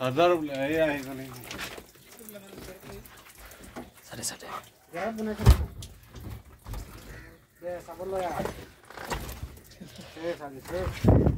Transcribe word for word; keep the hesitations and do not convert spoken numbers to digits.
हजार এই আহি গলে সাড়ে সাড়ে গরম বনে করে দে সাবল লয়া এ সাজি সে